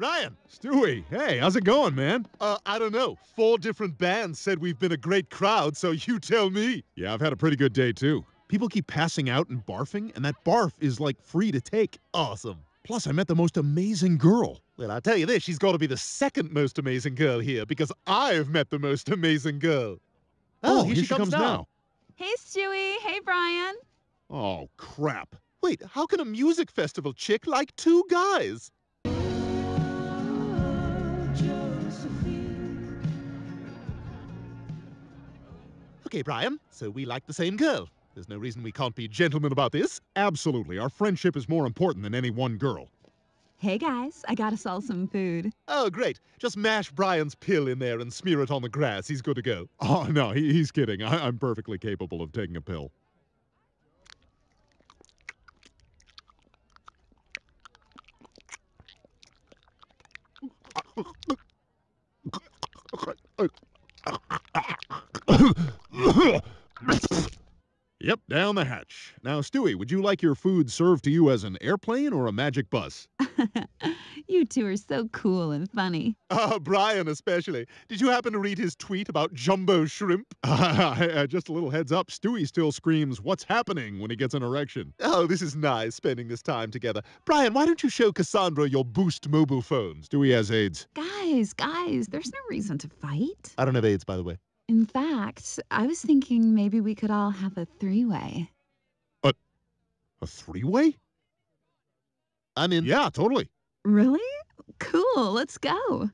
Brian! Stewie, hey, how's it going, man? I don't know. 4 different bands said we've been a great crowd, so you tell me. Yeah, I've had a pretty good day, too. People keep passing out and barfing, and that barf is, like, free to take. Awesome. Plus, I met the most amazing girl. Well, I'll tell you this, she's got to be the second most amazing girl here, because I've met the most amazing girl. Oh, here she comes now. Hey, Stewie. Hey, Brian. Oh, crap. Wait, how can a music festival chick like 2 guys? Okay, Brian, so we like the same girl. There's no reason we can't be gentlemen about this. Absolutely. Our friendship is more important than any one girl. Hey, guys. I got us all some food. Oh, great. Just mash Brian's pill in there and smear it on the grass. He's good to go. Oh, no, he's kidding. I'm perfectly capable of taking a pill. Yep, down the hatch. Now, Stewie, would you like your food served to you as an airplane or a magic bus? You two are so cool and funny. Brian especially. Did you happen to read his tweet about jumbo shrimp? Just a little heads up, Stewie still screams, "What's happening?" when he gets an erection. Oh, this is nice, spending this time together. Brian, why don't you show Cassandra your Boost mobile phone? Stewie has AIDS. Guys, there's no reason to fight. I don't have AIDS, by the way. In fact, I was thinking maybe we could all have a 3-way. A 3-way? I'm in. Yeah, totally. Really? Cool, let's go.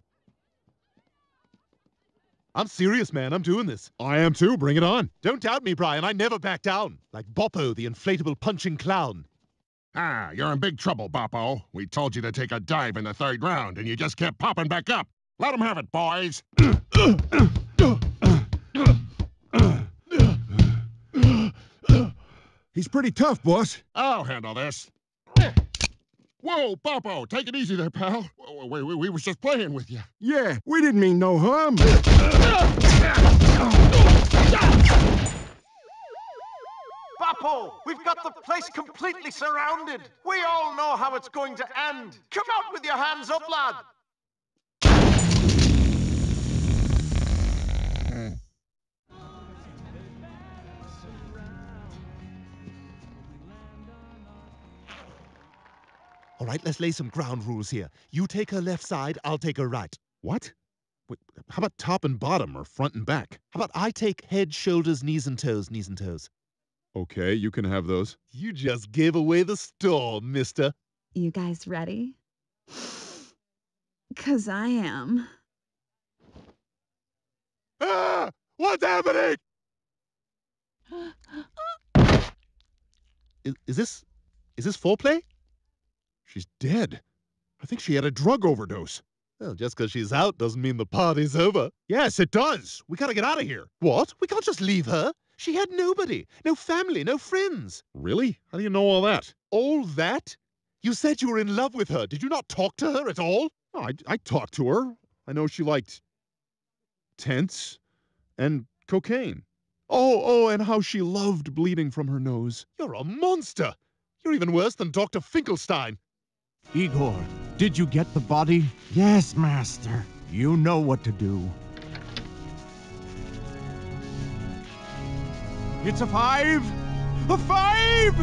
I'm serious, man. I'm doing this. I am too. Bring it on. Don't doubt me, Brian. I never back down. Like Boppo, the inflatable punching clown. Ah, you're in big trouble, Boppo. We told you to take a dive in the 3rd round, and you just kept popping back up. Let him have it, boys. He's pretty tough, boss. I'll handle this. Whoa, Boppo, take it easy there, pal. We was just playing with you. Yeah, we didn't mean no harm. Boppo, we've got the place completely surrounded. We all know how it's going to end. Come out with your hands up, lad. All right, let's lay some ground rules here. You take her left side, I'll take her right. What? Wait, how about top and bottom or front and back? How about I take head, shoulders, knees and toes, knees and toes? Okay, you can have those. You just gave away the storm, mister. You guys ready? 'Cause I am. Ah! What's happening? Is this foreplay? She's dead. I think she had a drug overdose. Well, just because she's out doesn't mean the party's over. Yes, it does. We gotta get out of here. What? We can't just leave her. She had nobody. No family, no friends. Really? How do you know all that? All that? You said you were in love with her. Did you not talk to her at all? Oh, I talked to her. I know she liked tents and cocaine. Oh, and how she loved bleeding from her nose. You're a monster. You're even worse than Dr. Finkelstein. Igor, did you get the body? Yes, Master. You know what to do. It's a 5! A 5!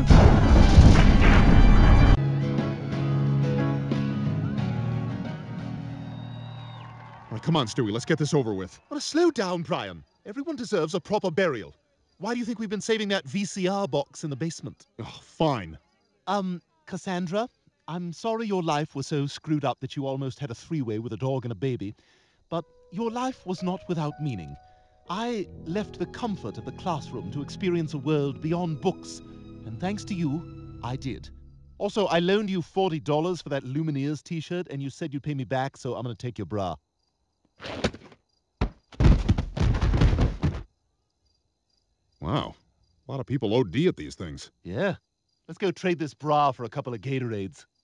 All right, come on, Stewie, let's get this over with. Well, slow down, Brian. Everyone deserves a proper burial. Why do you think we've been saving that VCR box in the basement? Oh, fine. Cassandra, I'm sorry your life was so screwed up that you almost had a 3-way with a dog and a baby, but your life was not without meaning. I left the comfort of the classroom to experience a world beyond books, and thanks to you, I did. Also, I loaned you $40 for that Lumineers t-shirt, and you said you'd pay me back, so I'm gonna take your bra. Wow. A lot of people OD at these things. Yeah. Let's go trade this bra for a couple of Gatorades.